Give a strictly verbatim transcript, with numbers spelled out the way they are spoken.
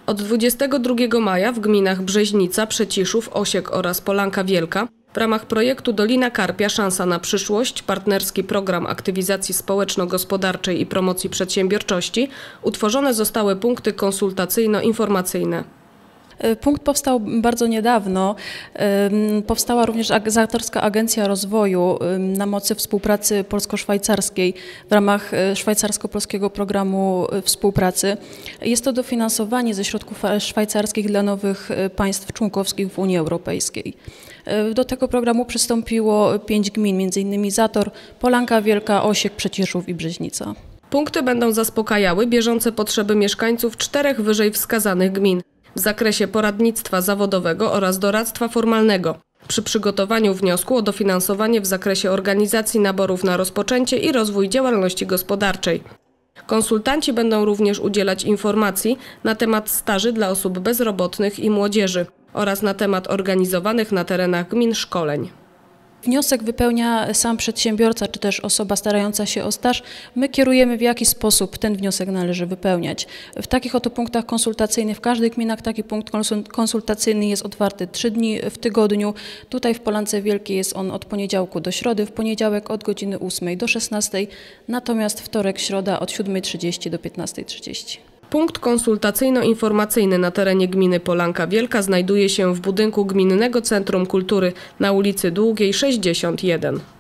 Od dwudziestego drugiego maja w gminach Brzeźnica, Przeciszów, Osiek oraz Polanka Wielka w ramach projektu Dolina Karpia – Szansa na przyszłość, partnerski program aktywizacji społeczno-gospodarczej i promocji przedsiębiorczości, utworzone zostały punkty konsultacyjno-informacyjne. Punkt powstał bardzo niedawno. Powstała również Ambasadorska Agencja Rozwoju na mocy współpracy polsko-szwajcarskiej w ramach szwajcarsko-polskiego programu współpracy. Jest to dofinansowanie ze środków szwajcarskich dla nowych państw członkowskich w Unii Europejskiej. Do tego programu przystąpiło pięć gmin, między innymi Zator, Polanka Wielka, Osiek, Przeciszów i Brzeźnica. Punkty będą zaspokajały bieżące potrzeby mieszkańców czterech wyżej wskazanych gmin w zakresie poradnictwa zawodowego oraz doradztwa formalnego przy przygotowaniu wniosku o dofinansowanie w zakresie organizacji naborów na rozpoczęcie i rozwój działalności gospodarczej. Konsultanci będą również udzielać informacji na temat staży dla osób bezrobotnych i młodzieży oraz na temat organizowanych na terenach gmin szkoleń. Wniosek wypełnia sam przedsiębiorca, czy też osoba starająca się o staż. My kierujemy, w jaki sposób ten wniosek należy wypełniać. W takich oto punktach konsultacyjnych, w każdej gminach taki punkt konsultacyjny jest otwarty trzy dni w tygodniu. Tutaj w Polance Wielkiej jest on od poniedziałku do środy, w poniedziałek od godziny ósmej do szesnastej, natomiast wtorek, środa od siódmej trzydzieści do piętnastej trzydzieści. Punkt konsultacyjno-informacyjny na terenie gminy Polanka Wielka znajduje się w budynku Gminnego Centrum Kultury na ulicy Długiej sześćdziesiąt jeden.